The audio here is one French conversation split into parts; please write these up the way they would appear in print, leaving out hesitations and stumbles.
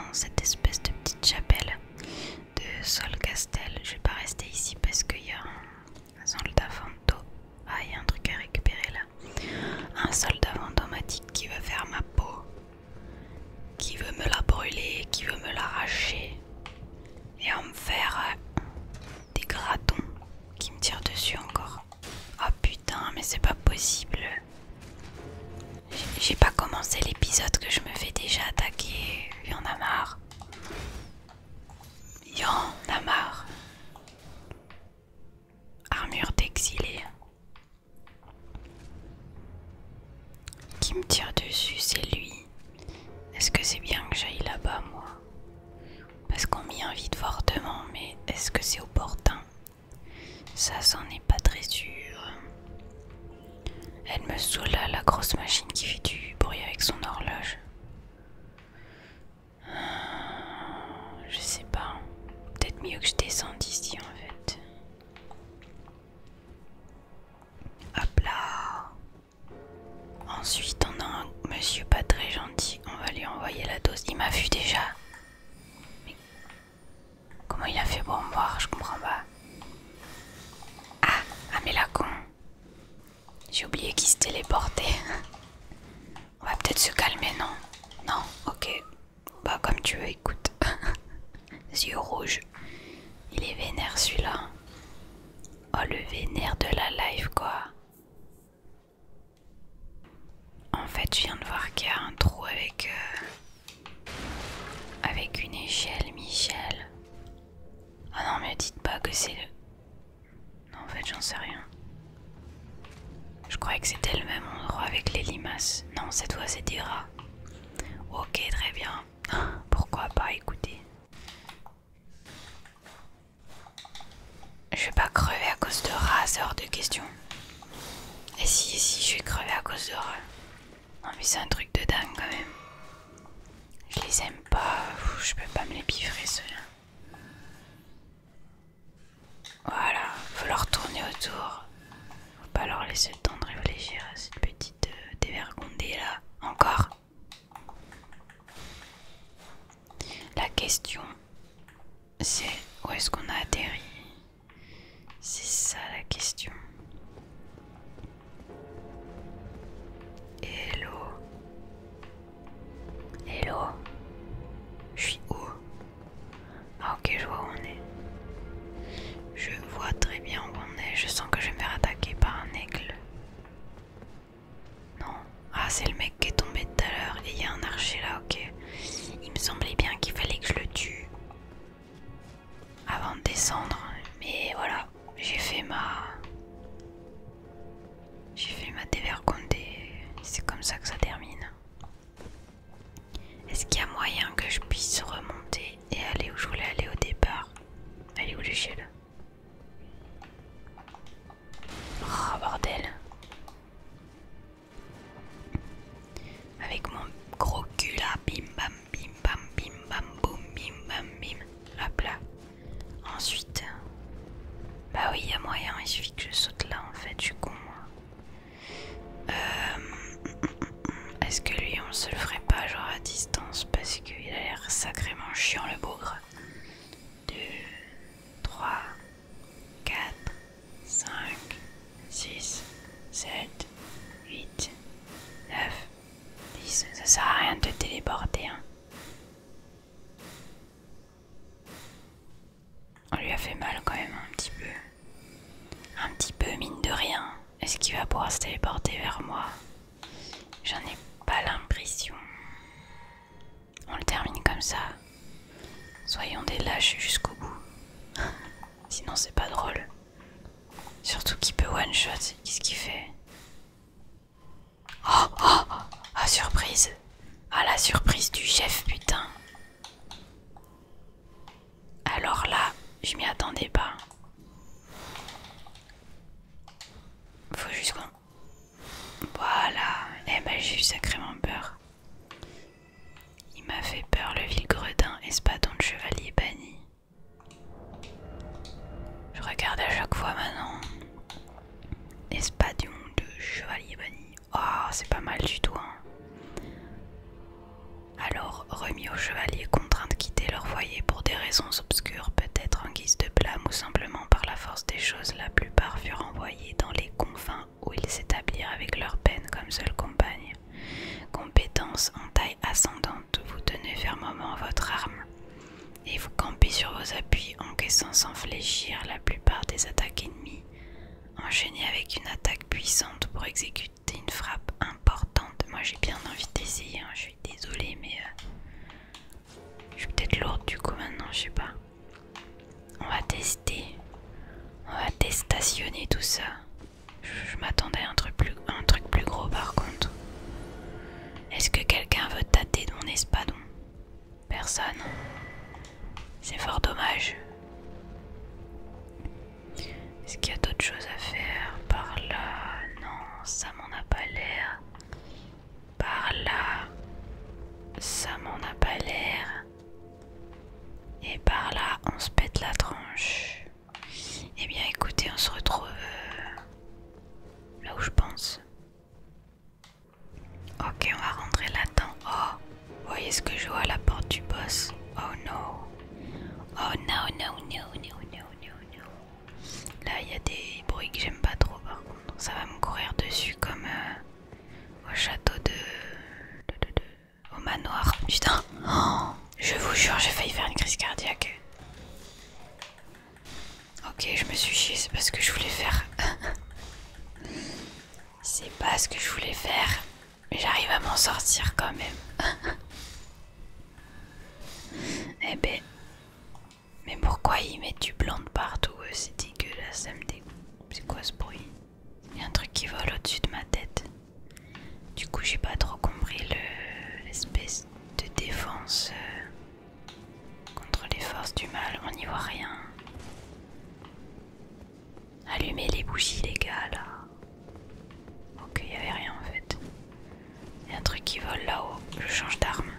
dans cette espèce de petite chapelle de Solcastel. Je vais pas rester ici parce qu'il y a un soldat fantôme. Ah, il y a un truc à récupérer là. Un soldat fantomatique qui veut faire ma peau, qui veut me la brûler, qui veut me l'arracher et en me faire des gratons qui me tirent dessus encore. Oh putain, mais c'est pas possible. J'ai pas commencé l'épisode que je me fais déjà attaquer. Il y en a marre. Il y en a marre. Armure d'exilé. Qui me tire dessus, c'est lui. Est-ce que c'est bien que j'aille là-bas, moi? Parce qu'on m'y invite fortement, mais est-ce que c'est opportun? Ça, c'en est pas très sûr. Elle me saoule là, la grosse machine qui fait du bruit avec son horloge. Je sais pas. Peut-être mieux que je descende ici en fait. Hop là. Ensuite on a un monsieur pas très gentil. On va lui envoyer la dose. Il m'a vu déjà. Mais comment il a fait pour me voir? Je comprends pas. Ah mais la con. J'ai oublié qu'il se téléportait. On va peut-être se calmer, non? Non, ok. Bah comme tu veux, écoute. Yeux rouges. Il est vénère celui-là. Oh le vénère de la live quoi. En fait je viens de voir qu'il y a un trou avec une échelle, Michel. Oh non mais dites pas que c'est le... Non en fait j'en sais rien. Je croyais que c'était le même endroit avec les limaces. Non cette fois c'est des rats. Ok très bien. Pourquoi pas écoutez. Je vais pas crever à cause de rats, c'est hors de question. Et si, je vais crever à cause de rats. Non mais c'est un truc de dingue quand même. Je les aime pas, je peux pas me les piffrer ceux-là. Voilà, faut leur tourner autour. Faut pas leur laisser le temps de réfléchir à cette petite dévergondée là. Encore. La question c'est où est-ce qu'on a atterri? C'est ça la question. Hello. Hello. Je suis où? Ah ok je vois où on est. Je vois très bien où on est. Je sens que je vais me faire attaquer par un aigle. Non. Ah c'est le mec qui est tombé tout à l'heure. Et il y a un archer là, ok. Il me semblait bien qu'il fallait que je le tue avant de descendre. Mais voilà. J'ai fait ma dévergondée. C'est comme ça que ça termine. Est-ce qu'il y a moyen que je puisse remonter et aller où je voulais aller au départ? Elle est où l'échelle? Oh bordel. Avec mon gros cul là, bim bam boum bim bam bim. Hop là. Ensuite. Bah oui, il y a moyen, il suffit que je saute là en fait, je suis con moi. Est-ce que lui on se le ferait pas genre à distance parce qu'il a l'air sacrément chiant le bougre. 2, 3, 4, 5, 6, 7, 8, 9, 10. Ça sert à rien de te téléporter hein. On lui a fait mal quand même un petit peu. Un petit peu mine de rien. Est-ce qu'il va pouvoir se téléporter vers moi? J'en ai pas l'impression. On le termine comme ça. Soyons des lâches jusqu'au bout. Sinon c'est pas drôle. Surtout qu'il peut one shot. Qu'est-ce qu'il fait? Oh, oh, oh, ah surprise. Ah la surprise du chef putain. Alors là, je m'y attendais pas. Faut juste qu'on... Voilà. Eh ben j'ai eu sacrément peur. Il m'a fait peur le Vilgredin, espadon de chevalier banni. Je regarde à chaque fois maintenant. Espadon de chevalier banni. Oh c'est pas mal du tout hein. Alors remis au chevalier contre un renvoyés pour des raisons obscures, peut-être en guise de blâme ou simplement par la force des choses. La plupart furent envoyés dans les confins où ils s'établirent avec leur peine comme seule compagne. Compétence en taille ascendante, vous tenez fermement votre arme et vous campez sur vos appuis, encaissant sans fléchir la plupart des attaques ennemies. Enchaînez avec une attaque puissante pour exécuter une frappe importante. Moi j'ai bien envie d'essayer, hein. Je suis désolée mais je suis peut-être lourde du coup maintenant, je sais pas. On va tester, on va déstationner tout ça. Je m'attendais à un truc plus gros par contre. Est-ce que quelqu'un veut tâter de mon espadon? Personne. C'est fort dommage. Est-ce qu'il y a d'autres choses à faire? Par là? Non, ça m'en a pas l'air. Par là? Ça m'en a pas l'air. Et par là, on se pète la tranche. Eh bien écoutez, on se retrouve là où je pense. Ok, on va rentrer là-dedans. Oh, vous voyez ce que je vois à la porte du boss? Oh no. Oh no, no, no, no, no, no, no. Là, il y a des bruits que j'aime pas trop par contre. Ça va me courir dessus comme au château au manoir. Putain. Oh, je vous jure, j'ai failli faire une crise cardiaque. Ok, je me suis chiée, c'est pas ce que je voulais faire. C'est pas ce que je voulais faire. Mais j'arrive à m'en sortir quand même. Eh ben. Mais pourquoi ils mettent du blanc de partout? C'est dégueulasse, ça me dégoûte. C'est quoi ce bruit? Il y a un truc qui vole au-dessus de ma tête. Du coup, j'ai pas trop compris l'espèce de défense contre les forces du mal. On n'y voit rien. Allumez les bougies, les gars, là. Ok, il y avait rien en fait. Il y a un truc qui vole là-haut. Je change d'arme.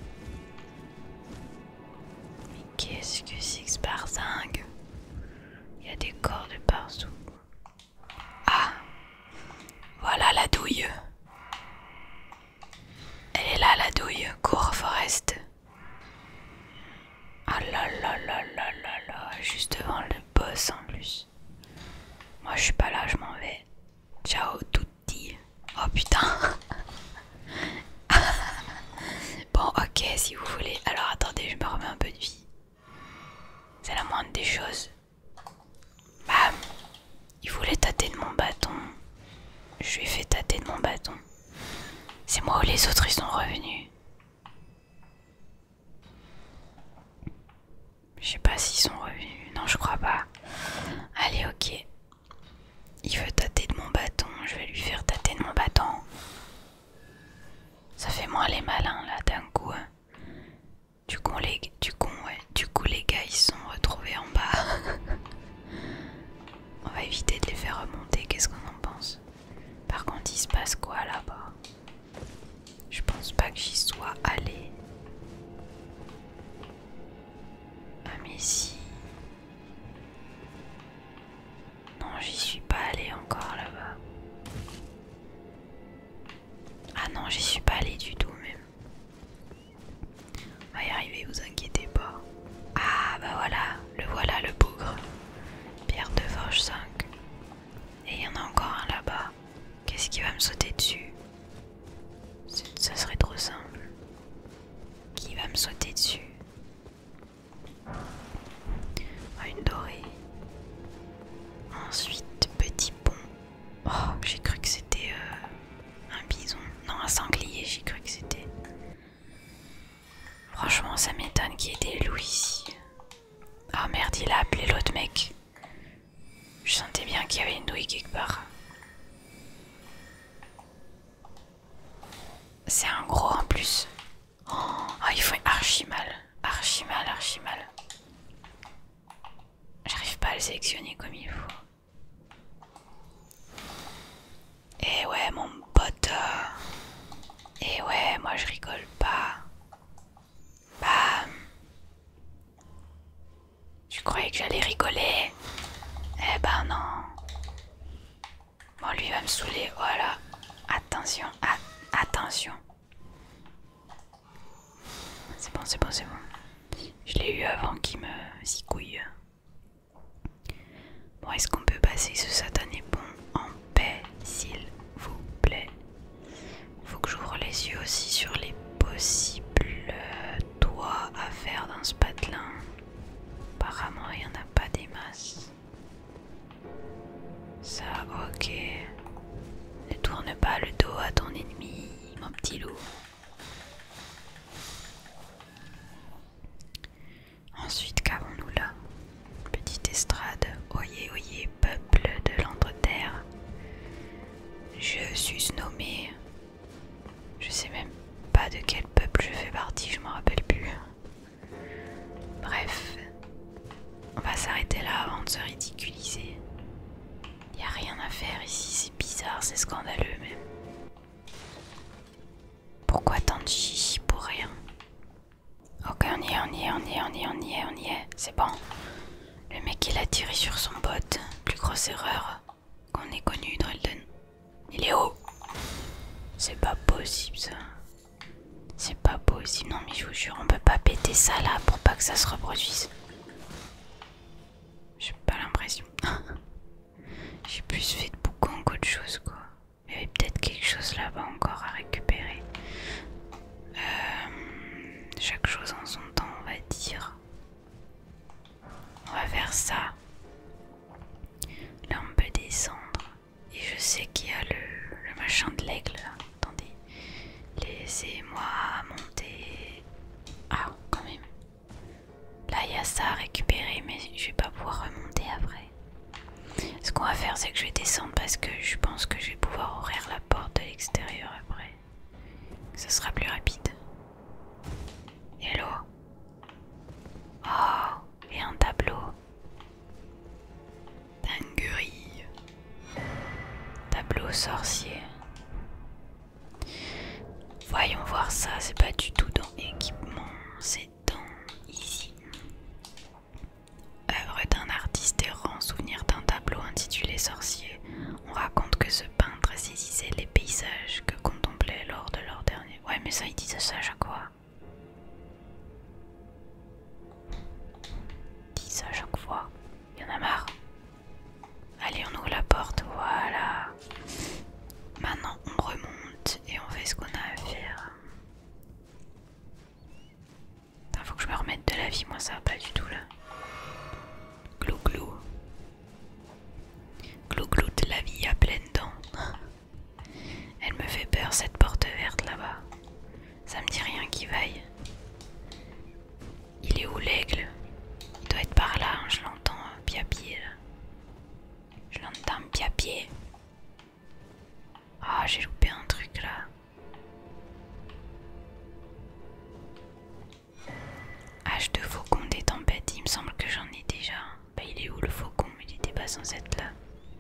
Mais qu'est-ce que c'est que ce barzingue? Il y a des corps de partout. Ah! Voilà la douille. Elle est là, la douille. Cours, Forest. Ah là là là là là là. Juste devant le boss en plus. Moi je suis pas là, je m'en vais. Ciao tutti. Oh putain. Bon ok si vous voulez. Alors attendez, je me remets un peu de vie. C'est la moindre des choses. Bam. Il voulait tâter de mon bâton. Je lui ai fait tâter de mon bâton. C'est moi ou les autres ils sont revenus? Je sais pas s'ils sont revenus. Non je crois pas. Allez ok. Il veut tâter de mon bâton. Je vais lui faire tâter de mon bâton. Ça fait moins les malins là d'un coup. Hein. Du coup les gars ils se sont retrouvés en bas. On va éviter de les faire remonter. Qu'est-ce qu'on en pense? Par contre il se passe quoi là-bas? Je pense pas que j'y sois allé. Ah mais si. Non j'y suis pas allé encore là-bas. Ah non j'y suis pas allé du tout même. On va y arriver, vous inquiétez pas. Ah bah voilà le bougre. Pierre de forge 5. Et il y en a encore un là-bas. Qu'est-ce qui va me sauter dessus? Ça serait trop simple. Qui va me sauter dessus? Ah, une dorée. Ensuite, petit pont. Oh, j'ai cru que c'était un bison. Non, un sanglier, j'ai cru que c'était. Franchement, ça m'étonne qu'il y ait des loups ici. Ah merde, il a appelé l'autre mec. Je sentais bien qu'il y avait une douille quelque part. C'est un gros en plus. Oh, il faut archi mal. Archi mal, archi mal. J'arrive pas à le sélectionner comme il faut. Et ouais, mon pote. Et ouais, moi je rigole pas. Bam. Tu croyais que j'allais rigoler? Eh ben non. Bon, lui va me saouler, voilà. Attention, attention. C'est bon, c'est bon, c'est bon. Je l'ai eu avant qu'il me zigouille. Bon, est-ce qu'on peut passer ce satané pont en paix, s'il vous plaît? Faut que j'ouvre les yeux aussi sur les possibles toits à faire dans ce patelin. Apparemment, il n'y en a pas des masses. Ça, ok. Ne tourne pas le dos à ton ennemi, mon petit loup. Ensuite, qu'avons-nous là? Petite estrade. Oyez, oyez, peuple de l'Entreterre. Je suis nommé. Je sais même pas de quel peuple je fais partie, je m'en rappelle plus. Bref, on va s'arrêter là avant de se ridiculiser. Y a rien à faire ici, c'est bizarre, c'est scandaleux même. Pourquoi tant de chichi pour rien? Ok, on y est, on y est, on y est, on y est, on y est, on y est, c'est bon. Le mec il a tiré sur son bot, plus grosse erreur qu'on ait connue dans Elden. Il est haut. C'est pas possible ça. C'est pas possible, non mais je vous jure, on peut pas péter ça là pour pas que ça se reproduise. J'ai pas l'impression. J'ai plus fait de boucan qu'autre chose quoi. Il y avait peut-être quelque chose là-bas encore à récupérer. Chaque chose en son temps on va dire. On va faire ça. Là on peut descendre. Et je sais qu'il y a le machin de l'aigle là. Attendez. Laissez-moi monter. Ah quand même. Là il y a ça à récupérer mais je vais pas pouvoir remonter après. Ce qu'on va faire c'est que je vais descendre parce que je pense que je vais pouvoir ouvrir la porte de l'extérieur après. Ça sera plus rapide. Hello. Oh, et un tableau. Dinguerie. Tableau sorcier. Voyons voir ça, c'est pas du tout dans équipement, c'est dans ici. Œuvre d'un artiste errant, souvenir d'un tableau intitulé Sorcier. On raconte que ce peintre saisissait les paysages que contemplait lors de leur dernier. Ouais, mais ça, ils disent ça à chaque fois. Ils disent ça à chaque fois. Il y en a marre. Allez, on ouvre la porte, voilà. Maintenant, on remonte et on fait ce qu'on a à faire. Putain, faut que je me remette de la vie, moi ça va pas du tout là. Glou glou. Glou glou de la vie à pleines dents. Elle me fait peur cette porte verte là-bas. Ça me dit rien qui vaille. Il est où l'aigle? Il doit être par là, hein, je l'entends pied à pied là. Je l'entends pied à pied. Ah, j'ai loupé un truc là. Hache de faucon des tempêtes, il me semble que j'en ai déjà. Bah il est où le faucon? Il était pas censé être là.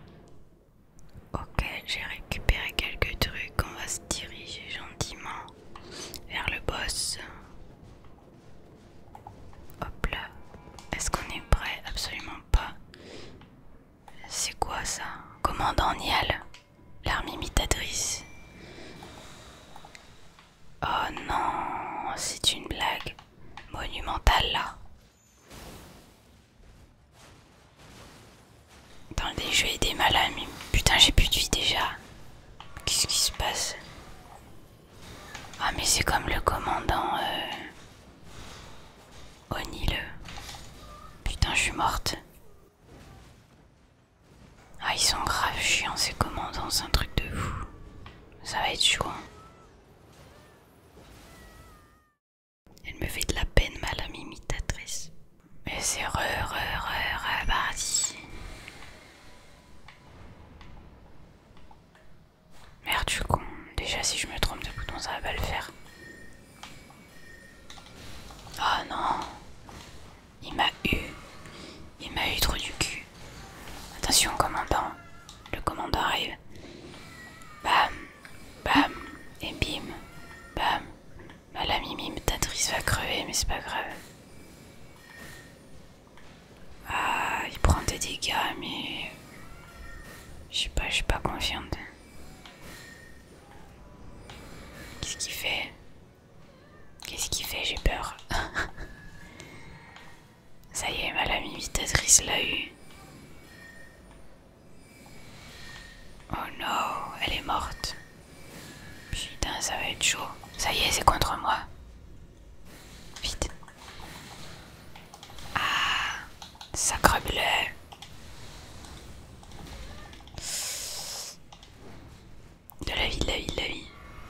Ok, j'ai récupéré quelques trucs, on va se diriger gentiment vers le boss. Hop là. Est-ce qu'on est prêt? Absolument pas. C'est quoi ça? Commandant Nial, l'arme imitatrice. Oh non, c'est une blague monumentale là. Attendez, je vais aider Mala, mais putain j'ai plus de vie déjà. Qu'est-ce qui se passe? Ah mais c'est comme le commandant O'Neill. Putain je suis morte. Ah ils sont grave chiants ces commandants, c'est un truc de fou. Ça va être chaud. Hein. Elle me fait de la peine ma lame imitatrice. Mais c'est reparti. Merde je suis con. Déjà si je me trompe de bouton ça va pas le faire. Oh non. Il m'a eu. Il m'a eu trop du cul. Attention commandant. Le commandant arrive. Bam. Bam. Et bim. Bam. Ma lame imitatrice va crever mais c'est pas grave. Ah, il prend des dégâts mais... Je suis pas confiante. Qu'est-ce qu'il fait? Qu'est-ce qu'il fait? J'ai peur. Ice l'a eu. Oh non, elle est morte. Putain, ça va être chaud. Ça y est, c'est contre moi. Vite. Ah, sacre bleu. De la vie, de la vie, de la vie.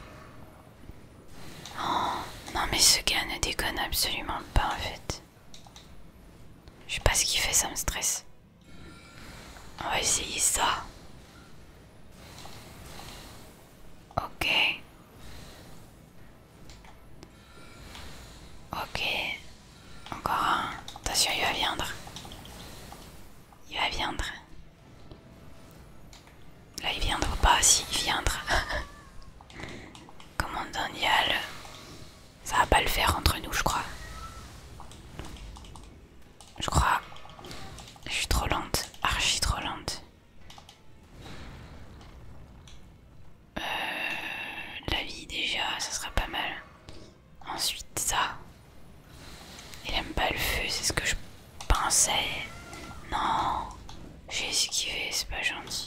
Oh, non mais ce gars ne déconne absolument pas en fait. Je sais pas ce qu'il fait, ça me stresse. On va essayer ça. Ok. Ok. Encore un. Attention, il va viendre. Il va viendre. Là, il viendra pas. Si, il viendra. Commandant Nial. Ça va pas le faire entre nous, je crois. Je crois. Je suis trop lente. Archi trop lente. La vie, déjà, ça sera pas mal. Ensuite, ça. Il aime pas le feu, c'est ce que je pensais. Non. J'ai esquivé, c'est pas gentil.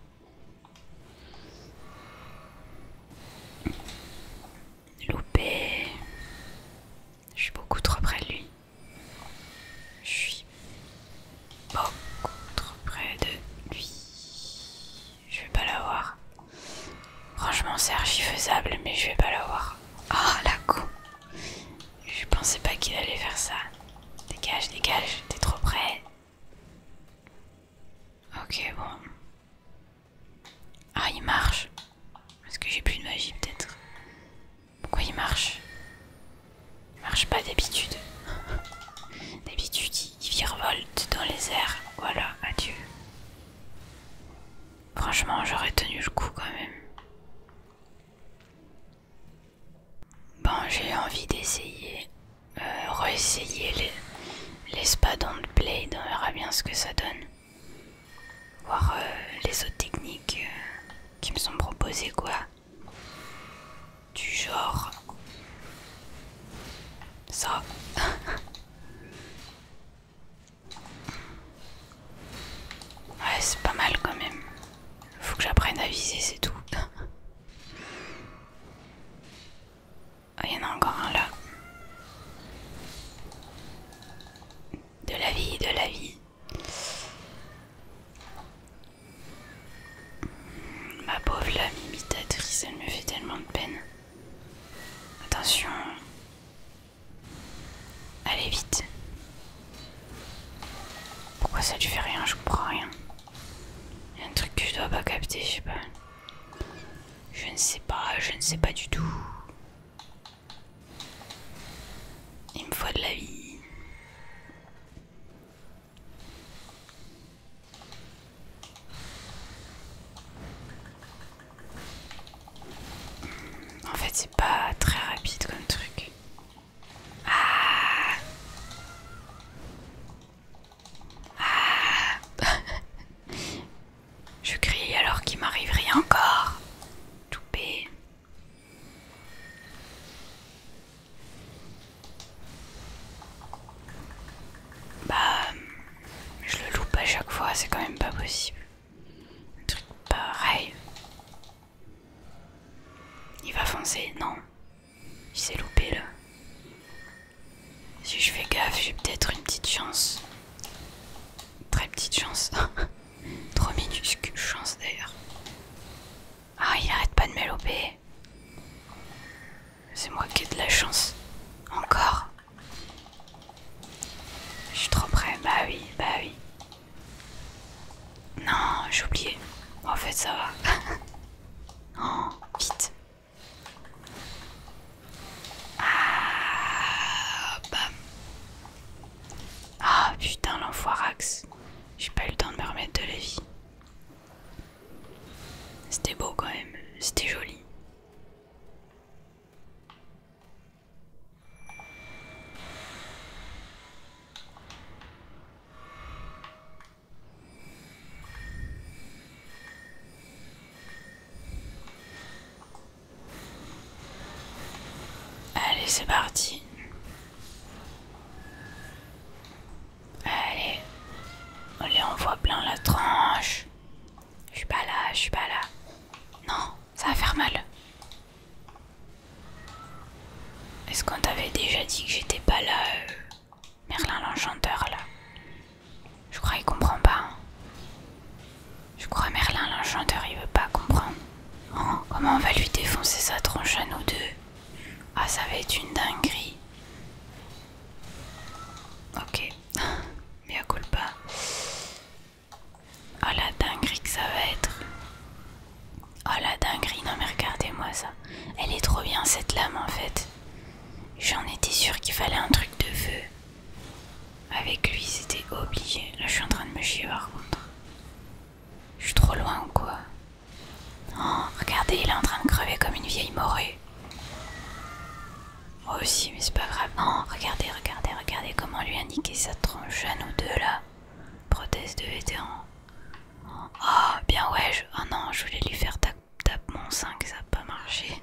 Loupé. Je suis beaucoup trop près de lui. Je suis beaucoup trop près de lui. Je vais pas l'avoir. Franchement, c'est archi faisable, mais je vais pas l'avoir. Oh la con. Je pensais pas qu'il allait faire ça. Dégage, dégage, t'es trop près. Ok, bon. Ah, il marche. Est-ce que j'ai plus de magie peut-être? Pourquoi il marche? Il marche pas d'habitude. D'habitude, il virevolte dans les airs. Voilà, adieu. Franchement, j'aurais tenu le coup quand même. Bon, j'ai envie d'essayer. Réessayer les Spadon de Blade. On verra bien ce que ça donne. Voir les autres techniques qui me sont proposées, quoi. Du genre. Ça. Ouais, c'est pas mal quand même. Faut que j'apprenne à viser, c'est tout. Ah, il y en a encore un là. De la vie, de la vie. Ma pauvre lame imitatrice, elle me fait tellement de peine. Attention. Allez vite. Pourquoi ça lui fait rien? Je comprends rien. Il y a un truc que je dois pas capter, je sais pas. Je ne sais pas du tout. Il me faut de la vie. En fait, c'est pas très rapide comme truc. Ah. Ah. Je crie alors qu'il m'arrive rien encore. Toupé. Bah, je le loupe à chaque fois, c'est quand même pas possible. Un truc pareil. Il va foncer, non. Il s'est loupé là. Si je fais gaffe, j'ai peut-être une petite chance. Très petite chance. Trop minuscule chance d'ailleurs. Ah, il arrête pas de me louper. C'est moi qui ai de la chance. Encore. Je suis trop près. Bah oui, bah oui. Non, j'ai oublié. En fait, ça va. Oh, vite. Ah, bam. Ah, putain, l'enfoirax. J'ai pas eu le temps de me remettre de la vie. C'était beau quand même. C'était joli. Allez, c'est parti. Allez. Ça va faire mal. Est-ce qu'on t'avait déjà dit que j'étais pas là, Merlin l'enchanteur là? Je crois qu'il comprend pas. Hein. Je crois Merlin l'enchanteur il veut pas comprendre. Oh, comment on va lui défoncer sa tronche à nous deux? Ah ça va être une dinguerie. Ok. Mea culpa. Oh la dinguerie que ça va être. Oh la dinguerie, non mais regardez-moi ça. Elle est trop bien cette lame en fait. J'en étais sûre qu'il fallait un truc de feu. Avec lui c'était obligé. Là je suis en train de me chier par contre. Je suis trop loin ou quoi? Oh, regardez, il est en train de crever comme une vieille morue. Moi aussi, mais c'est pas grave. Oh, regardez, regardez, regardez comment lui a niqué sa tronche à nous deux là. Prothèse de vétéran. Oh, bien ouais, oh non, je voulais lui faire tape mon 5, ça a pas marché.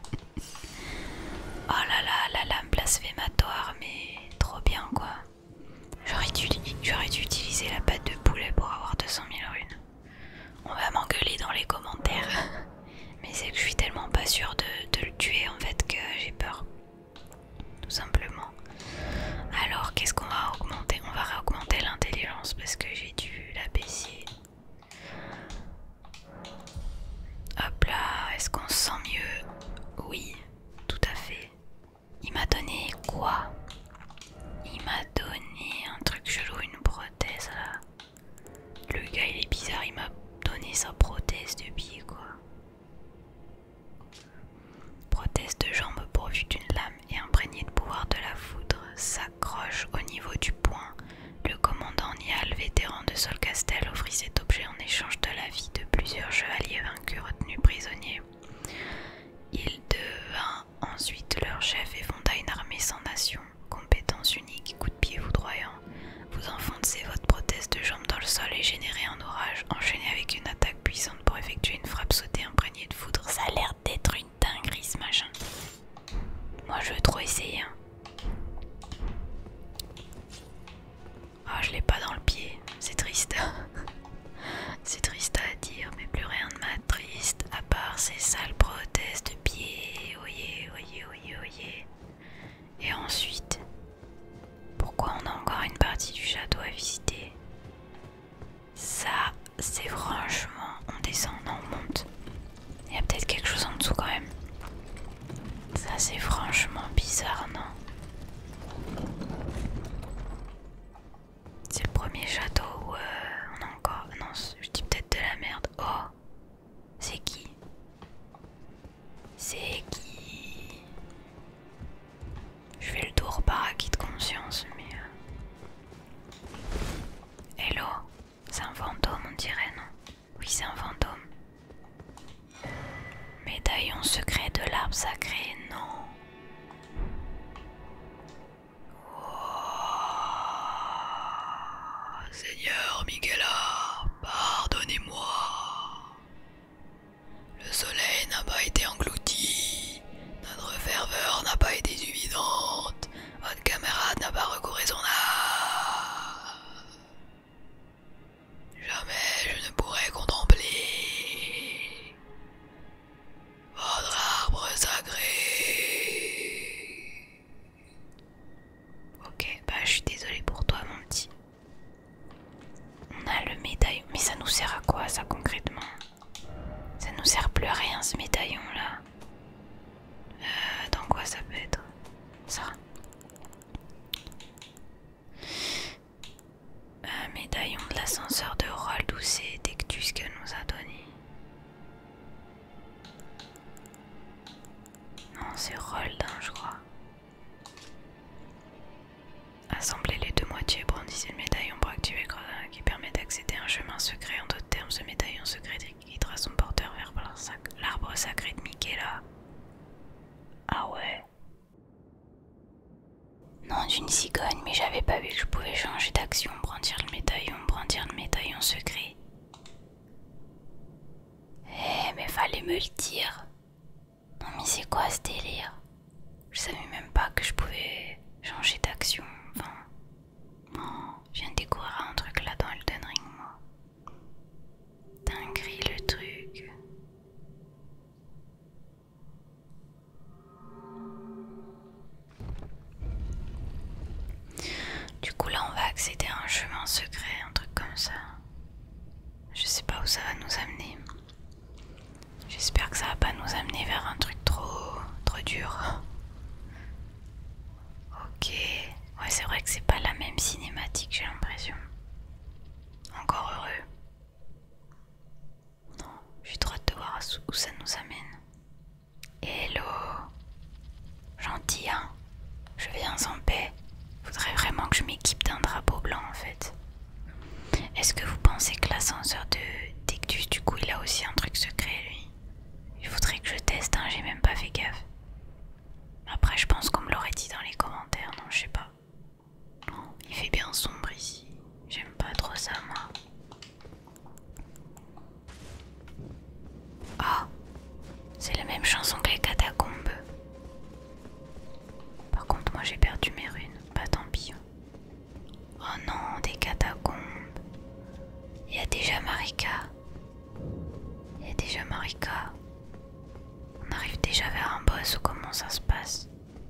Oh là là, la lame blasphématoire, mais trop bien quoi. J'aurais dû utiliser la patte de poulet pour avoir 200 000 runes. On va m'engueuler dans les commentaires. Mais c'est que je suis tellement pas sûre de le tuer en fait que j'ai peur. Tout simplement. Alors qu'est-ce qu'on va augmenter? On va réaugmenter l'intelligence parce que j'ai dû la baisser. Hop là, est-ce qu'on se sent mieux? Oui, tout à fait. Il m'a donné quoi? Il m'a donné un truc chelou, une prothèse là. Le gars il est bizarre, il m'a donné sa prothèse de pied quoi. Prothèse de jambe pourvue d'une lame et imprégnée de pouvoir de la foudre s'accroche au niveau du poing. Le commandant Niall, vétéran de Solcastel, offrit cet objet en échange de la vie de plusieurs chevaliers vaincus retenus prisonniers. Il devint ensuite leur chef et fonda une armée sans nation. Compétence unique, coup de pied foudroyant. Vous enfoncez votre prothèse de jambe dans le sol et générez un orage. Enchaîné avec une attaque puissante pour effectuer une frappe sautée imprégnée de foudre. Ça a l'air d'être une dinguerie ce machin. Moi je veux trop essayer. Hein. Oh, je l'ai pas dans le pied. C'est triste. C'est triste à dire, mais plus rien ne m'attriste à part ces sales prothèses de pied. Oyez, oyez, oyez, oyez. Et ensuite, pourquoi on a encore une partie du château à visiter? Ça, c'est franchement... On descend, non, on monte. Il y a peut-être quelque chose en dessous quand même. Ça, c'est franchement bizarre, non? C'est le premier château où on a encore... Non, je dis peut-être de la merde. Oh! C'est qui? C'est qui? Je fais le tour par acquis de conscience, mais... Hello? C'est un fantôme, on dirait, non? Oui, c'est un fantôme. Médaillon secret de l'arbre sacré, non. Oh, Seigneur Miguela, pardonnez-moi. Le soleil n'a pas été englouti. Notre ferveur n'a pas été suffisante. Votre camarade n'a pas recouru son âme. Jamais je ne pourrai contempler votre arbre sacré. Ok, bah je suis désolée pour toi mon petit. On a le médaillon, mais ça nous sert à quoi ça concrètement? Ça nous sert plus à rien ce médaillon là. Dans quoi ça peut être? Ça. Médaillon de l'ascenseur de Roald où c'est Dectus que nous a donné. Non, c'est Roald, hein, je crois. Assemblez les deux moitiés, brandissez le médaillon pour activer le grenade qui permet d'accéder à un chemin secret. En d'autres termes, ce médaillon secret guidera son porteur vers l'arbre sacré de Miquela. Ah ouais. Non, d'une cigogne, mais j'avais pas vu que je pouvais changer d'action, brandir le médaillon secret. Eh, mais fallait me le dire. Non, mais c'est quoi ce délire? Je savais même pas que je pouvais changer d'action. Enfin, oh, je viens de découvrir un truc là dans Elden Ring, moi. Dinguerie le truc. l'équipe d'un drapeau blanc en fait. Est-ce que vous pensez que l'ascenseur de Dectus, du coup, il a aussi un truc secret lui? Il faudrait que je teste, hein, j'ai même pas fait gaffe. Après, je pense qu'on me l'aurait dit dans les commentaires, non, je sais pas. Non, il fait bien sombre ici. J'aime pas trop ça, moi. Ah, c'est la même chanson que les catacombes. Par contre, moi j'ai perdu mes runes. Pas tant pis. Oh non, des catacombes. Il y a déjà Marika. Il y a déjà Marika. On arrive déjà vers un boss ou comment ça se passe?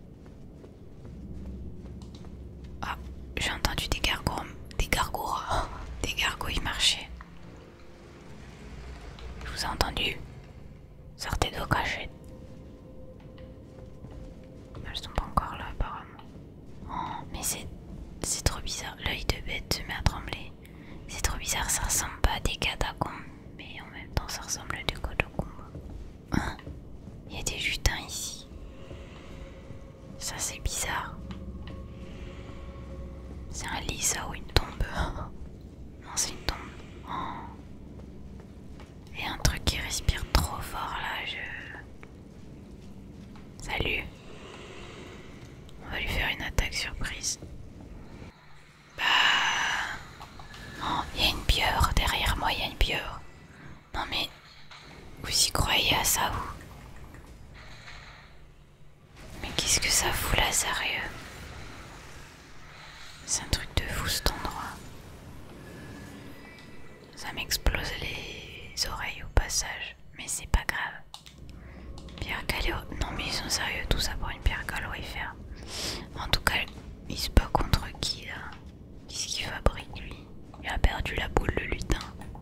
Ah, j'ai entendu des gargouilles. Des gargouilles marcher. Je vous ai entendu. Sortez de vos cachettes. Elles sont pas encore là apparemment. Oh, mais c'est trop bizarre. L'œil de bête se met à trembler. C'est trop bizarre, ça ressemble pas à des catacombes. Mais en même temps ça ressemble à des catacombes. Hein? Il y a des lutins ici. Ça c'est bizarre. C'est un lit ça ou une tombe? Non, c'est une tombe. Oh. Et un truc qui respire trop fort là, Salut. On va lui faire une attaque surprise. Bah... Oh, il y a une pieuvre. Derrière moi, il y a une pieuvre. Non mais... Vous y croyez à ça, vous? Mais qu'est-ce que ça fout là, sérieux? C'est un truc de fou cet endroit. Ça m'explose les oreilles au passage. Mais c'est pas grave. Pierre calorifère. Non mais ils sont sérieux, tout ça pour une pierre calorifère. En tout cas, il se bat contre qui là? Qu'est-ce qu'il fabrique lui? Il a perdu la boule, le lutin.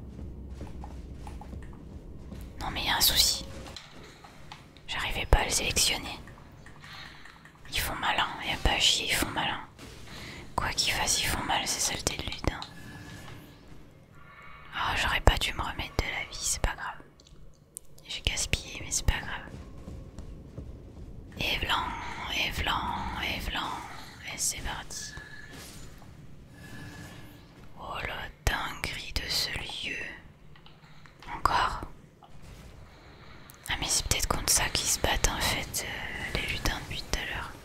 Non mais il y a un souci. J'arrivais pas à le sélectionner. Ils font malin, y a pas à chier, ils font malin. Quoi qu'ils fassent, ils font mal, ces saletés de lutin. Ah, j'aurais pas dû me remettre de la vie, c'est pas grave. J'ai gaspillé, mais c'est pas grave. Et blanc, et blanc, et blanc. Et c'est parti. Oh la dinguerie de ce lieu. Encore. Ah mais c'est peut-être contre ça qu'ils se battent en fait, les lutins depuis tout à l'heure.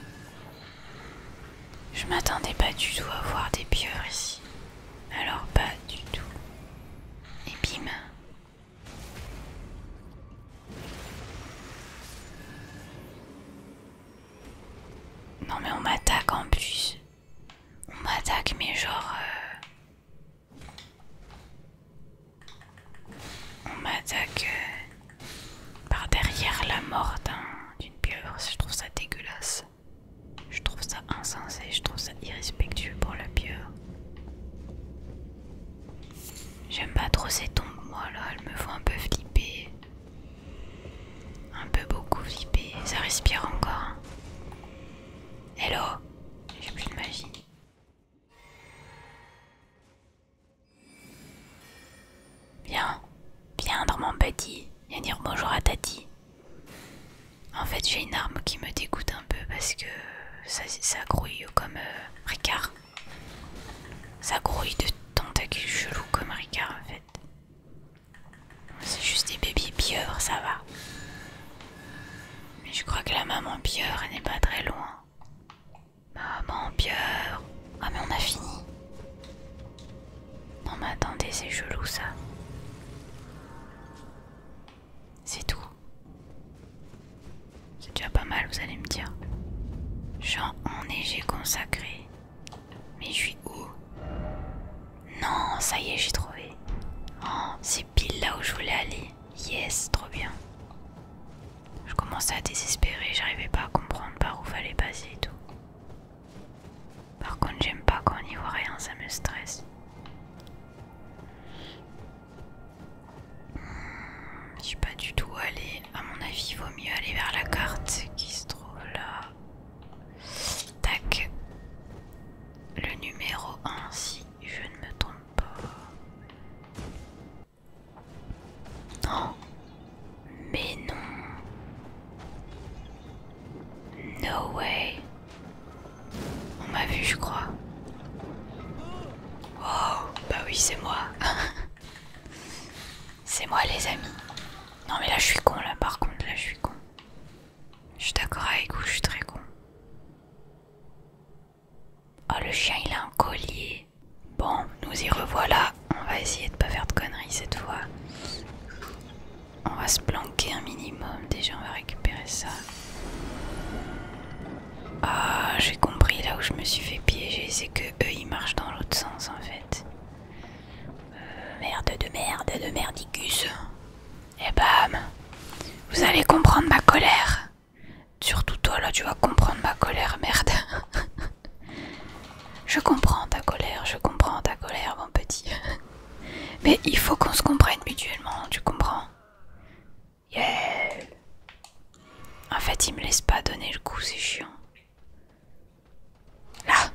Je m'attendais pas du tout à voir des pieuvres ici. Alors pas du tout. Et bim. Non mais on m'attaque en plus. On m'attaque mais genre... On m'attaque par derrière la mort d'une pieuvre. Je trouve ça dégueulasse. Je trouve ça insensé, je trouve ça irrespectueux pour la pieuvre. J'aime pas trop ces tombes, moi là, elles me font un peu flipper. Un peu beaucoup flipper. Ça respire encore. Hein. Hello, j'ai plus de magie. Viens dans mon petit. Viens dire bonjour à Tati. En fait, j'ai une arme qui me dégoûte un peu parce que ça grouille comme Ricard. Ça grouille de tentacules chelous comme Ricard en fait. C'est juste des bébés pieuvres, ça va. Mais je crois que la maman pieuvre n'est pas très loin. Maman pieuvre. Ah mais on a fini. Non mais attendez, c'est chelou ça. C'est tout. C'est déjà pas mal, vous allez me dire. Champ enneigé consacré. Mais je suis où? Non, ça y est, j'ai trouvé. Oh, c'est pile là où je voulais aller. Yes, trop bien. Je commençais à désespérer, j'arrivais pas à comprendre par où fallait passer et tout. Par contre, j'aime pas quand on n'y voit rien, ça me stresse. Je sais pas du tout où aller. À mon avis, il vaut mieux aller vers la carte qui se trouve là. Tac. Le numéro 1, si je ne me trompe pas. Non. Mais non. No way. On m'a vu, je crois. Oh, bah oui, c'est moi. C'est moi, les amis. Non, mais là, je suis con, là, par contre, là, je suis con. Je suis d'accord avec vous, je suis très con. Oh, le chien, il a un collier. Bon, nous y revoilà. On va essayer de pas faire de conneries cette fois. On va se planquer un minimum. Déjà, on va récupérer ça. Ah, j'ai compris là où je me suis fait piéger. C'est que eux, ils marchent dans l'autre sens, en fait. Merde de merdicus. Et bam. Vous allez comprendre ma colère. Surtout toi, là, tu vas comprendre ma colère, merde. Je comprends ta colère, mon petit. Mais il faut qu'on se comprenne mutuellement, tu comprends? Yeah. En fait, il me laisse pas donner le coup, c'est chiant. Là.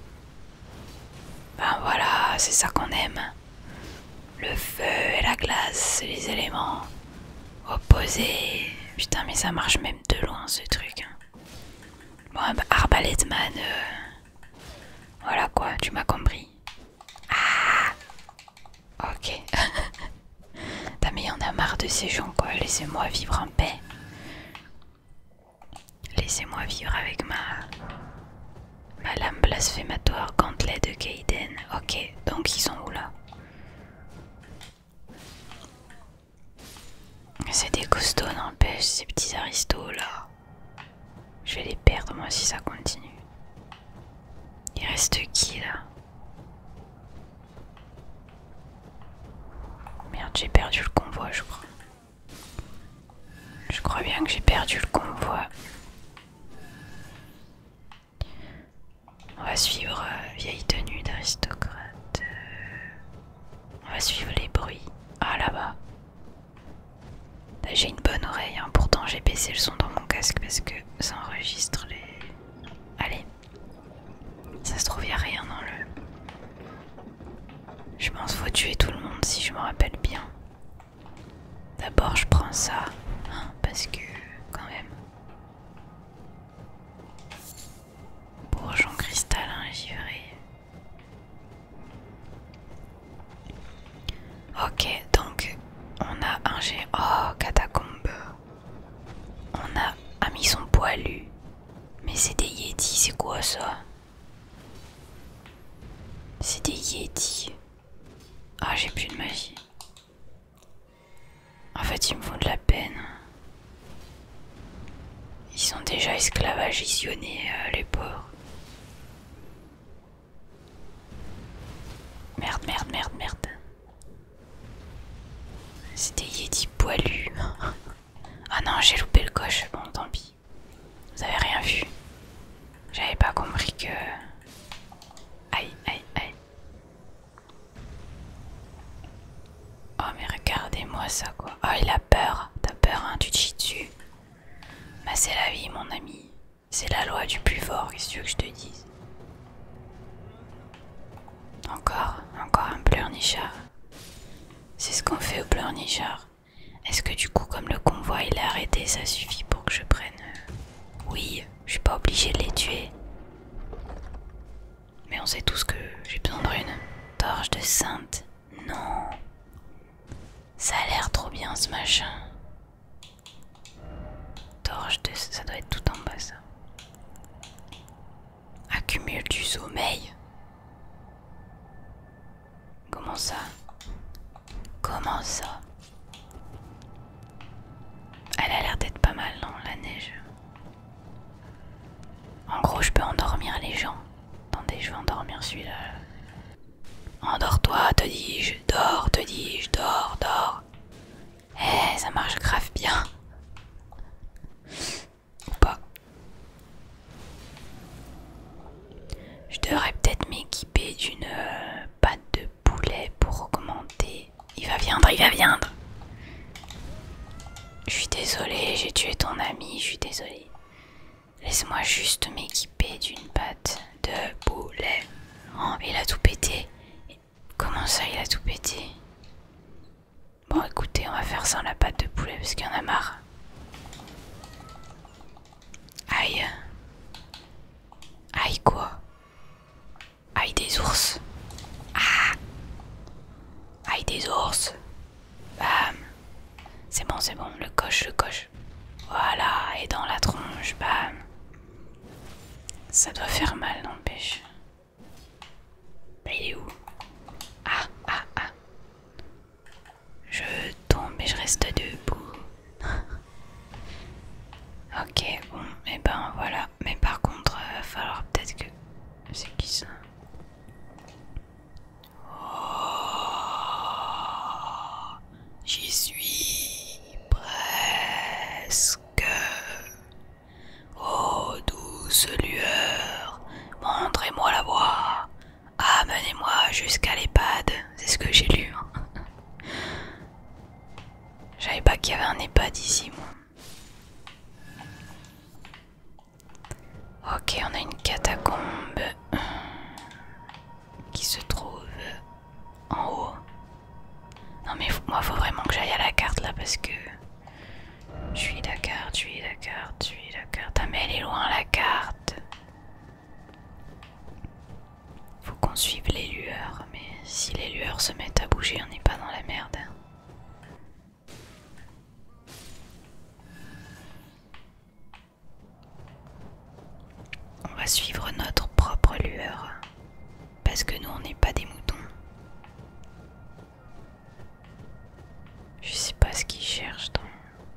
Ben voilà, c'est ça qu'on aime. Le feu et la glace, c'est les éléments opposés. Putain, mais ça marche même de loin, ce truc. Bon, bah, arbaletman, voilà quoi, tu m'as compris. Ah. Ok. Putain, mais y en a marre de ces gens, quoi. Laissez-moi vivre en paix. Laissez-moi vivre avec ma lame blasphématoire gantelet de Kaiden. Ok, donc ils sont où là? C'est des costauds, n'empêche, ces petits aristos là. Je vais les perdre moi si ça continue. Il reste qui là? Merde, j'ai perdu le convoi, je crois. Je crois bien que j'ai perdu le convoi. On va suivre vieille tenue d'aristocrate. On va suivre les bruits. Ah là-bas. J'ai une bonne oreille, hein. Pourtant j'ai baissé le son dans mon casque parce que ça enregistre les... Allez. Ça se trouve, y a rien dans le... Je pense qu'il faut tuer tout le monde si je me rappelle bien. D'abord je prends ça, hein, parce que quand même... Bourgeon cristallin givré. Ok, donc on a un géant... Oh, catacombe. On a un misson poilu. Mais c'est des yétis, c'est quoi ça? C'est des yétis. Ah, j'ai plus de magie. En fait, ils me font de la peine. Ils sont déjà esclavagisionnés, les pauvres. Merde, merde, merde, merde. C'est des yétis poilus. Ah non, j'ai loupé le coche. Bon, tant pis. Vous avez rien vu. J'avais pas compris que... Aïe, aïe, aïe. Oh, mais regardez-moi ça, quoi. Oh, il a peur. T'as peur, hein, tu te chies dessus. Bah, c'est la vie, mon ami. C'est la loi du plus fort, qu'est-ce que tu veux que je te dise? Encore un pleurnichard. C'est ce qu'on fait au pleurnichard. Est-ce que du coup, comme le convoi il est arrêté, ça suffit pour que je prenne... Oui, je suis pas obligée de les tuer. Mais on sait tous que j'ai besoin d'une torche de sainte. Non. Ça a l'air trop bien ce machin. Torche de... Ça doit être tout en bas ça. Accumule du sommeil. Comment ça? Comment ça? Elle a l'air d'être pas mal, non, la neige. En gros, je peux endormir les gens. Attendez, je vais endormir celui-là. Endors-toi, te dis-je. Dors, te dis-je. Dors, dors. Eh, ça marche grave bien. Ou pas. Je devrais peut-être m'équiper d'une pâte de poulet pour augmenter. Il va viendre, il va viendre. Je suis désolée, j'ai tué ton ami, je suis désolée. Laisse-moi juste m'équiper d'une pâte de poulet. Oh, il a tout pété. Comment ça, il a tout pété? Bon, écoutez, on va faire sans la pâte de poulet parce qu'il y en a marre. Aïe. Aïe quoi? Aïe des ours. Bah, ça doit faire mal, n'empêche. Bah, il est où? Ah, ah, ah. Je tombe et je reste debout. Ok, bon, et ben voilà. Mais par contre, va falloir peut-être que... C'est qui ça? Oh, j'y suis presque. Oh, douce lueur, montrez-moi la voie. Amenez-moi jusqu'à l'EHPAD. C'est ce que j'ai lu. Je savais pas qu'il y avait un EHPAD ici, moi. Ok, on a une catacombe qui se trouve en haut. Non mais moi faut vraiment que j'aille à la carte là parce que je suis la carte, je suis la carte, je suis la carte. Ah mais elle est loin la carte. Faut qu'on suive les lueurs, mais si les lueurs se mettent à bouger, on n'est pas dans la merde. On va suivre notre propre lueur. Parce que nous on n'est pas des moutons. Je sais pas ce qu'il cherche dans...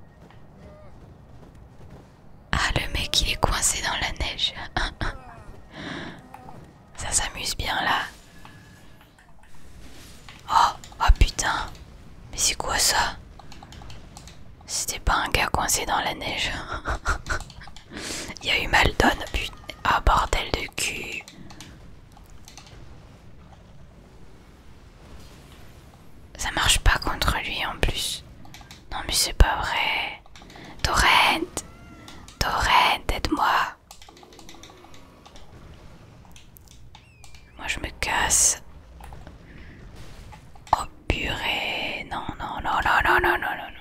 Ah le mec il est coincé dans la neige. Ça s'amuse bien là. Oh, oh putain. Mais c'est quoi ça? C'était pas un gars coincé dans la neige. Il y a eu Maldon, putain. Ah bordel de cul. Ça marche pas contre lui en plus. Non mais c'est pas vrai. Torrent, Torrent, aide-moi. Moi je me casse. Oh purée. Non, non, non, non, non, non, non, non.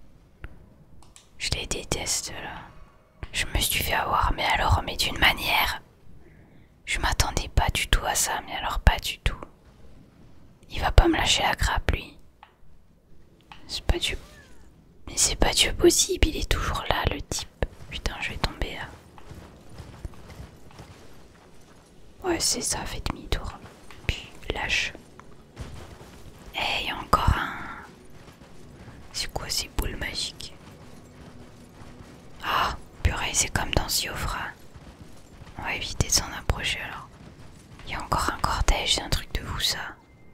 Je les déteste là. Je me suis fait avoir, mais alors, mais d'une manière. Je m'attendais pas du tout à ça, mais alors pas du tout. Il va pas me lâcher la grappe lui. C'est pas du... Mais c'est pas du possible, il est toujours là le type. Putain, je vais tomber là. Ouais, c'est ça, fait demi-tour. Puis lâche. Eh, y a encore un... C'est quoi ces boules magiques? Ah, purée, c'est comme dans Siofra. On va éviter de s'en approcher alors. Il y a encore un cortège, c'est un truc de vous ça.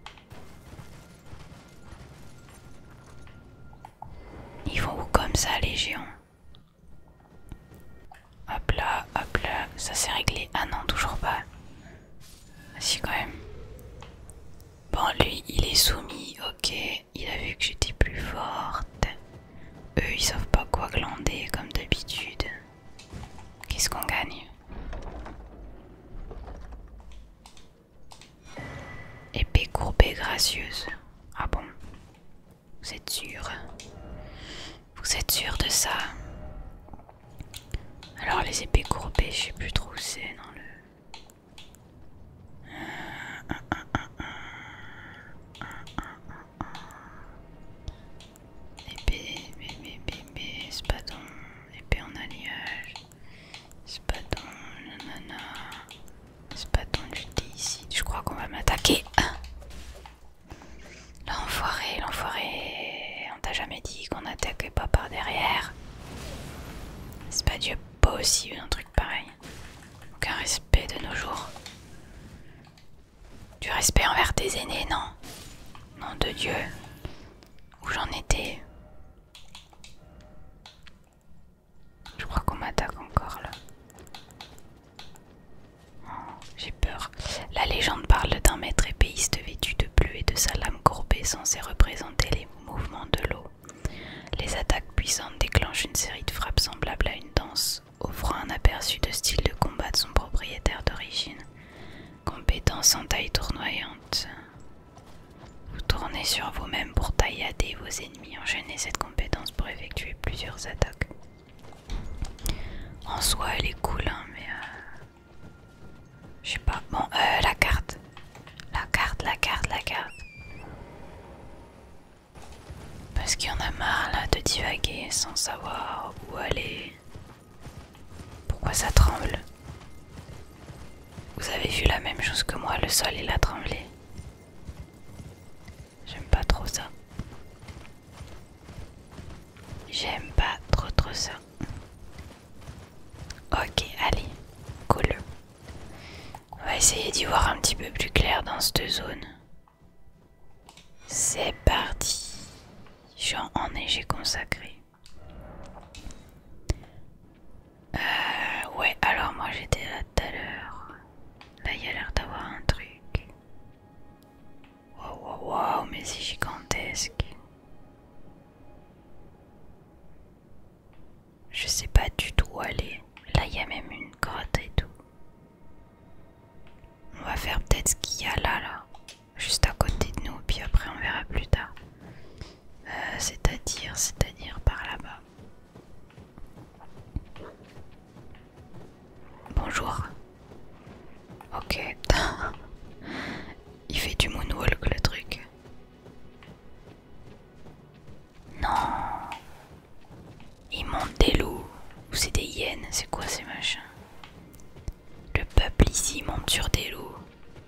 Ils vont où comme ça les géants? Hop là, ça c'est réglé. Ah non, toujours pas. Ah si quand même. Bon lui il est soumis, ok. Il a vu que j'étais plus forte. Eux ils savent pas quoi glander comme d'habitude. Qu'est-ce qu'on gagne? Épée courbée gracieuse. Ah bon? Vous êtes sûr? Vous êtes sûr de ça? Alors les épées courbées, je sais plus trop où c'est dans le... Épée, spadon, épée en alliage, spadon, nanana, spadon lutter ici. Je crois qu'on va m'attaquer. L'enfoiré, on t'a jamais dit qu'on n'attaquait pas par derrière. C'est pas Dieu possible un truc pareil. Aucun respect de nos jours. Du respect envers tes aînés, non? Nom de Dieu. Où j'en étais? Je crois qu'on m'attaque encore là. Oh, j'ai peur. La légende parle d'un maître épéiste vêtu de bleu et de sa lame courbée censée représenter les mouvements de l'eau. Les attaques puissantes déclenchent une série de frappes semblables à une danse, offrant un aperçu de style de combat de son propriétaire d'origine. Compétence en taille tournoyante. Vous tournez sur vous-même pour taillader vos ennemis. Enchaînez cette compétence pour effectuer plusieurs attaques. En soi, elle est cool, hein, mais... je sais pas. Bon, la carte. La carte. Parce qu'il y en a marre, là, de divaguer sans savoir où aller. ça tremble. Vous avez vu la même chose que moi, le sol il a tremblé. J'aime pas trop ça. J'aime pas trop ça. Ok, allez, cool. On va essayer d'y voir un petit peu plus clair dans cette zone. C'est parti. Champ enneigé consacré. Ouais, alors moi j'étais là tout à l'heure. Là il y a l'air d'avoir un truc. Wow, mais c'est gigantesque. Je sais pas du tout où aller. Là il y a même une grotte et tout. On va faire peut-être ce qu'il y a là, juste à côté de nous, puis après on verra plus tard. C'est-à-dire par là-bas. Bonjour. Ok. Il fait du moonwalk le truc. Non. Il monte des loups. Ou c'est des hyènes, c'est quoi ces machins? Le peuple ici monte sur des loups.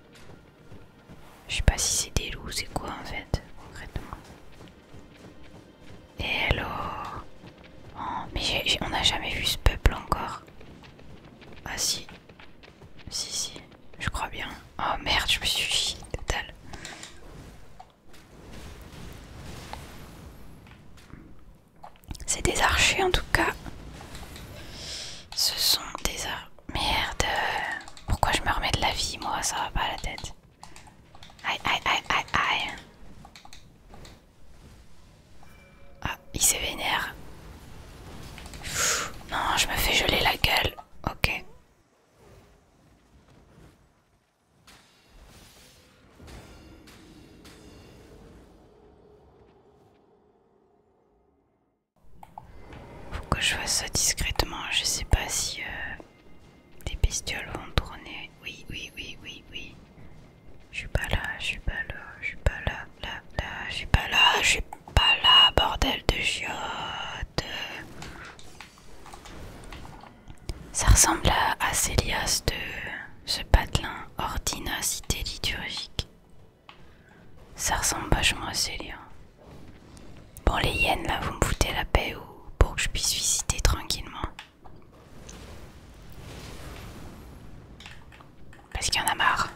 Je sais pas si c'est des loups, c'est quoi en fait, concrètement. Hello. Oh, mais on n'a jamais vu ce peuple encore. Ah si. Si, je crois bien. Oh merde, je me suis chié total. C'est des archers en tout cas. Ce sont des archers. Merde. Pourquoi je me remets de la vie, moi? Ça va pas à la tête. Aïe. Ah, il s'est vénère. Non, je me fais geler la gueule. Ok. Faut que je fasse ça discrètement. Je sais pas si les bestioles vont tourner. Oui. Je suis pas là, je suis pas là, je suis pas là, bordel de chiottes. Ça ressemble à Célias de ce patelin ordinacité liturgique. Ça ressemble vachement à Célia. Bon, les hyènes là, vous me foutez la paix ou pour que je puisse visiter tranquillement. Parce qu'il y en a marre.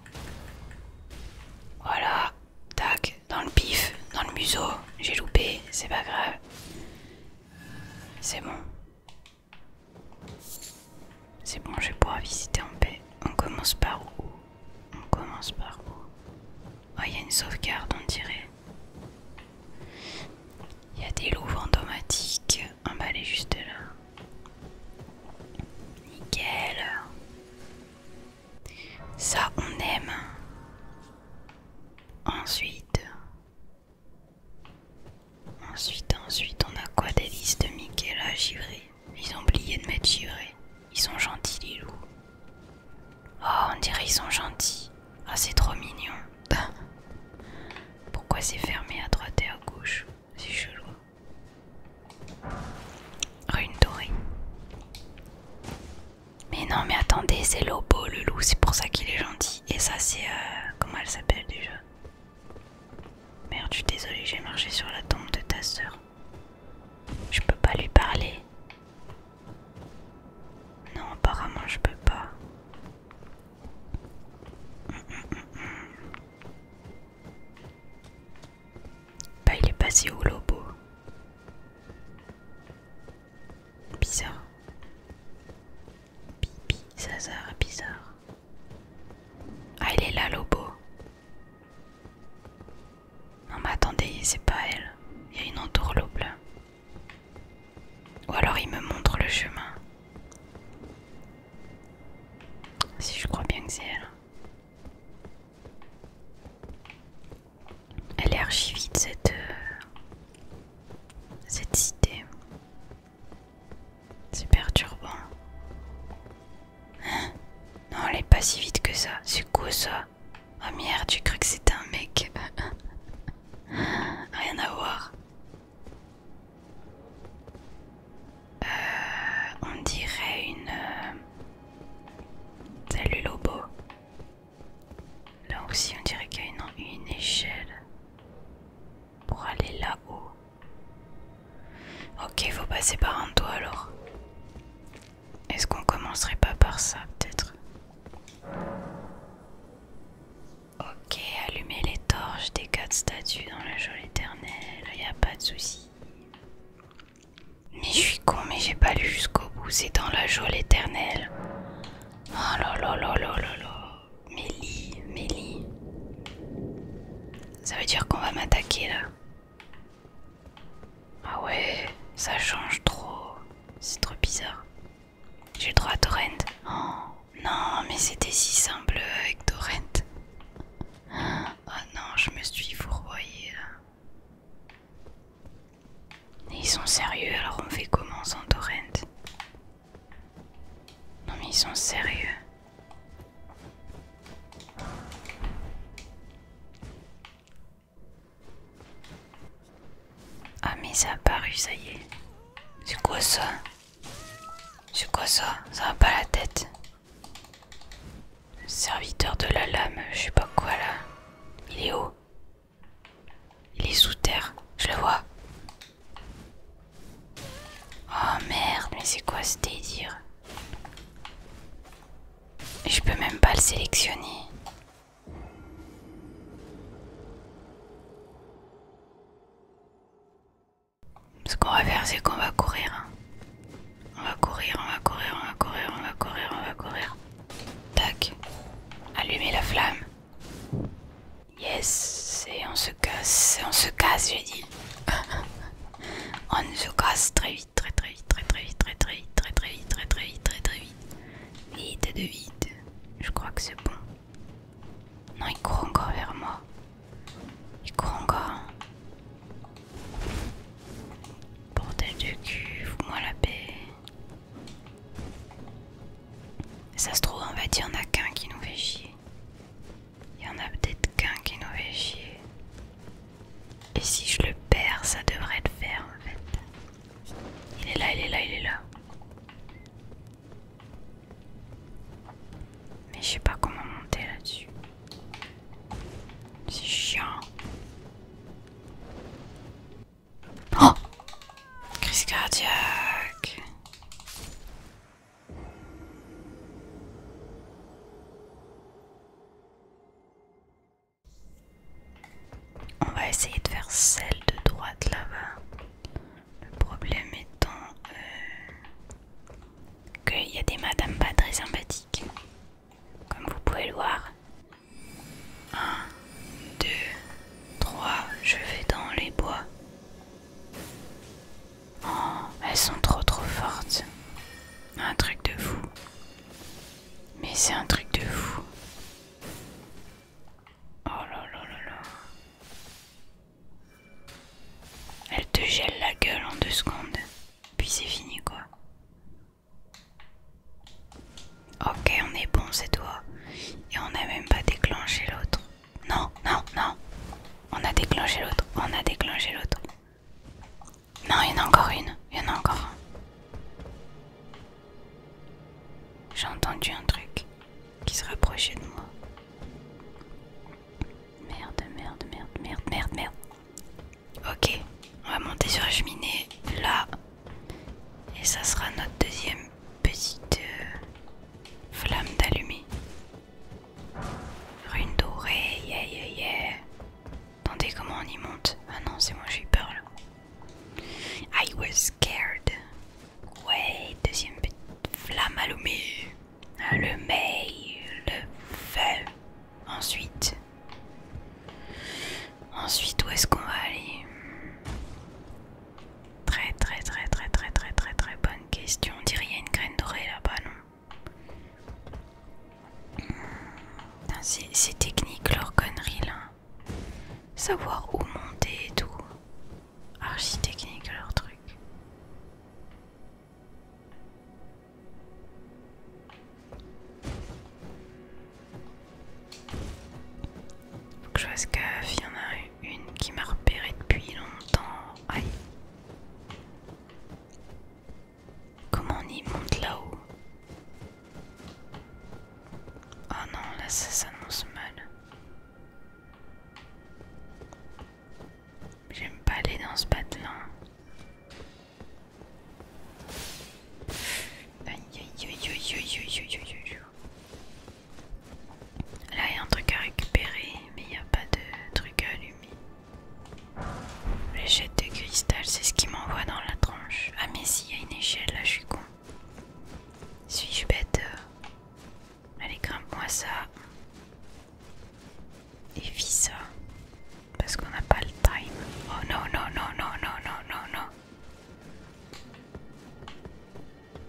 Voilà, tac, dans le pif, dans le museau, j'ai loupé, c'est pas grave. C'est bon. C'est bon, je vais pouvoir visiter en paix. On commence par où? Oh, il y a une sauvegarde, on dirait. Il y a des loups fantomatiques. Ah bah, elle est juste là. Nickel. Ça, on aime. Ensuite, on a quoi? Des listes de Mickey là, givrés. Ils ont oublié de mettre givrés. Ils sont gentils, les loups. Oh, on dirait ils sont gentils. Ah, c'est trop mignon. Pourquoi c'est fermé à droite et à gauche? C'est chelou. Rune dorée. Mais non, mais attendez, c'est Lobo, le loup, c'est pour ça qu'il est gentil. Et ça, c'est... comment elle s'appelle déjà? Merde, je suis désolée, j'ai marché sur la tombe de ta sœur. Je peux pas lui parler. Non, apparemment, je peux pas. Bah, il est passé où, Lobo? Bizarre. Bizarre. Ah, il est là, Lobo. Non, mais attendez, c'est pas elle. Il y a une entourloupe là. Ou alors il me montre le chemin. Si, je crois bien que c'est elle. Elle est archi vite cette cité. C'est perturbant. Hein? Non, elle est pas si vite que ça. C'est quoi ça? Ah merde, j'ai cru que c'était un mec. Rien à voir. On dirait une la geôle éternelle. Oh là là là là là là. Mélie, Mélie. Ça veut dire qu'on va m'attaquer là. Ah ouais, ça change trop. C'est trop bizarre. J'ai le droit à Torrent. Oh non, mais c'était si simple avec Torrent. Oh non, je me suis fourvoyée là. Et ils sont sérieux, alors on fait comment sans Torrent? Non mais ils sont sérieux. Ah mais ça a apparu, ça y est. C'est quoi ça? C'est quoi ça? Ça va pas la tête. Serviteur de la lame, je sais pas quoi là. Il est où? Il est sous terre, je le vois. Oh merde, mais c'est quoi ce délire? Je peux même pas le sélectionner. Ce qu'on va faire, c'est qu'on va courir. Hein. On va courir, on va courir, on va courir, on va courir, on va courir. Tac. Allumer la flamme. Yes. Et on se casse, j'ai dit. On se casse très vite, très très vite, très très vite, très très vite, très très vite, très très vite, très très vite. Vite de vite. Je crois que c'est bon. Non, il court encore vers moi. Il court encore. Bordel de cul, fous-moi la paix. Ça se trouve, en fait, il y en a qu'un qui nous fait chier. Il y en a peut-être qu'un qui nous fait chier. Et si je le perds, ça devrait le faire, en fait. Il est là, il est là, il est là. Mais je sais pas comment monter là-dessus. C'est chiant. Oh! Crise cardiaque. On va essayer de faire celle de droite là-bas. Le problème étant qu'il y a des madames pas très sympathiques. Comme vous pouvez le voir. 1, 2, 3, je vais dans les bois. Oh, elles sont trop fortes. Un truc de fou. Mais c'est un truc de fou. Oh là là là là. Elle te gèle la gueule en 2 secondes. Puis c'est fini quoi. Ok, on est bon, c'est toi. Et on n'a même pas déclenché l'autre. Non, non, non. On a déclenché l'autre. On a déclenché l'autre. Non, il y en a encore une. Il y en a encore un. J'ai entendu un truc qui se rapprochait de moi. Merde, merde, merde, merde, merde, merde. Ok, on va monter sur la cheminée là. Et ça sera notre deuxième petite flamme d'allumée. Rune dorée, yeah yeah yeah. Attendez, comment on y monte? Ah non, c'est moi, j'ai eu peur là. I was scared. Ouais, deuxième petite flamme allumée. Allumée, le feu. Ensuite, où est-ce qu'on va aller? Très bonne question. On dirait qu'il y a une graine dorée là-bas, non? C'est technique leur connerie là. Savoir où monter et tout. Archi technique leur truc. Faut que je fasse gaffe, il y en a une qui m'a repéré depuis longtemps. Aïe. Comment on y monte là-haut? Oh non, là ça s'annonce mal. J'aime pas aller dans ce patelin. Aïe aïe aïe aïe aïe aïe aïe aïe aïe. Là il y a un truc à récupérer, mais il n'y a pas de truc à allumer. L'échelle de cristal, c'est ce qui m'envoie dans la tranche. Ah mais si, il y a une échelle là, je suis con.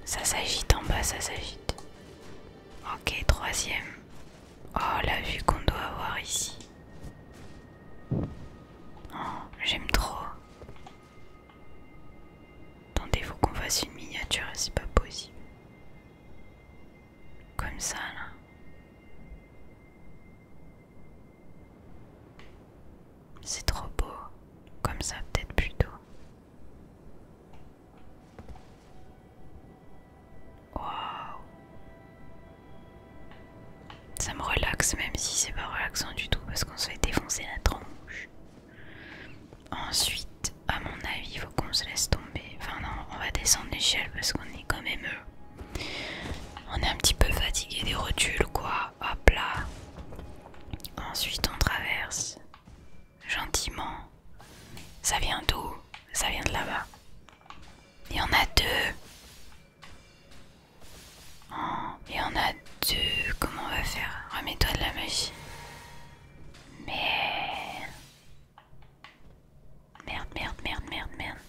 Ça s'agite en bas, ça s'agite. Ok, troisième. Oh, la vue qu'on doit avoir ici. Oh, j'aime trop. Attendez, faut qu'on fasse une miniature, c'est pas possible. Comme ça, là. C'est trop beau. Comme ça, peut-être plutôt. Waouh. Ça me relaxe, même si c'est pas relaxant du tout, parce qu'on se fait défoncer la tronche. Ensuite, à mon avis, il faut qu'on se laisse tomber. Enfin non, on va descendre l'échelle parce qu'on est quand même... on est un petit peu fatigué des rotules, quoi. Hop là. Ensuite, on traverse. Gentiment. Ça vient d'où? Ça vient de là-bas. Il y en a deux. Oh, il y en a deux. Comment on va faire? Remets-toi de la magie. Mais... Merde, merde, merde, merde, merde.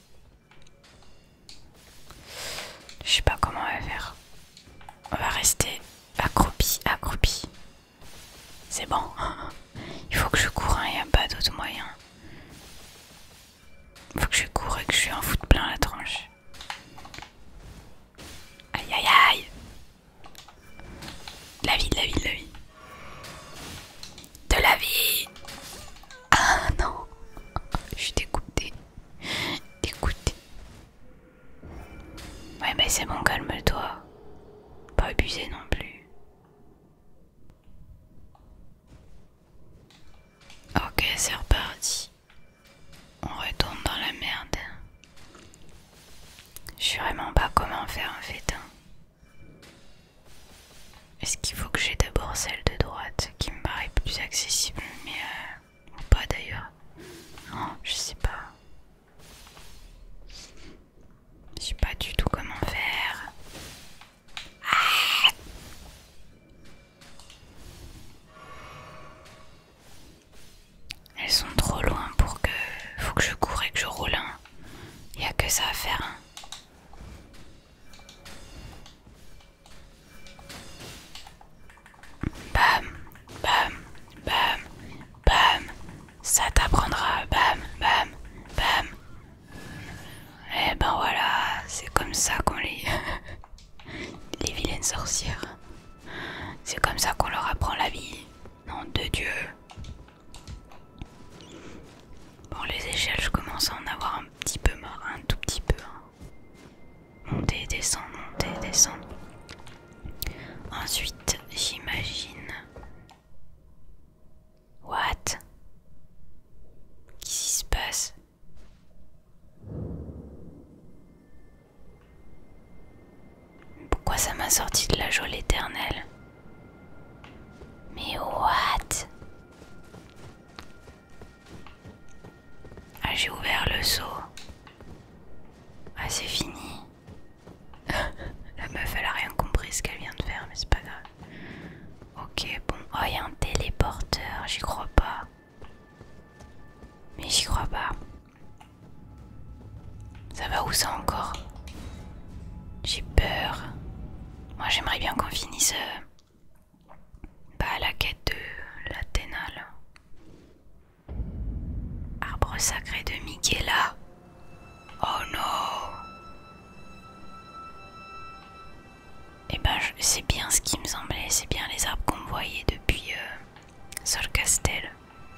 Je sais pas comment on va faire. On va rester accroupi, accroupi. C'est bon. Il faut que je cours, il n'y a pas d'autre moyen. Il faut que je cours et que je lui en foute plein la tranche. Aïe aïe aïe. La vie, la vie, la vie. De la vie. Ah non. Je suis dégoûtée. Dégoûtée. Ouais mais c'est bon, calme-toi. Pas abuser non plus. Ok, c'est reparti. On retourne dans la merde. Je sais vraiment pas comment faire en fait. Est-ce qu'il faut que j'ai d'abord celle de droite qui me paraît plus accessible, mais ou pas d'ailleurs. Non, je sais pas. Je sais pas du tout comment faire. Ah, elles sont trop loin pour que... Faut que je cours et que je roule. Y a que ça à faire. Bam, bam, bam, bam. Ça t'apprendra. Bam, bam, bam. Et ben voilà, c'est comme ça qu'on les... les vilaines sorcières. C'est comme ça qu'on leur apprend la vie. Nom de Dieu. Bon, les échelles, je commence à en avoir un petit peu marre, un tout petit peu. Monter, descendre, monter, descendre. Ensuite, j'imagine... What? Qu'est-ce qui se passe? Pourquoi ça m'a sorti de la geôle éternelle? Mais what? Ah, j'ai ouvert le seau. Ah, c'est fini. La meuf, elle a rien compris ce qu'elle vient de faire, mais c'est pas grave. Ok, bon. Oh, il y a un téléporteur, j'y crois pas. Mais j'y crois pas. Ça va où ça encore? J'ai peur. Moi, j'aimerais bien qu'on finisse la quête de l'Athéna, là. Arbre sacré de Miquela. Oh non. Eh ben, c'est bien ce qui me semblait. C'est bien les arbres qu'on voyait depuis Solcastel.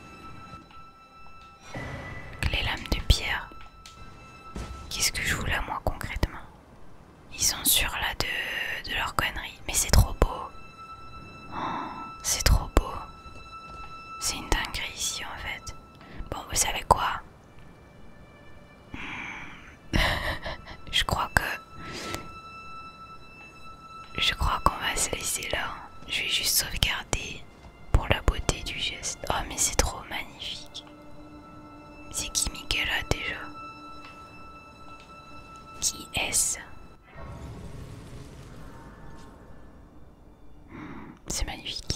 Les lames de pierre. Qu'est-ce que je voulais moi concrètement? Ils sont sûrs là de leur connerie. Mais c'est trop beau. Oh, c'est trop beau. C'est une dinguerie ici en fait. Bon, vous savez quoi? Je crois qu'on va se laisser là. Je vais juste sauvegarder pour la beauté du geste. Oh mais c'est trop magnifique. C'est qui Miquela déjà? Qui est-ce? C'est magnifique.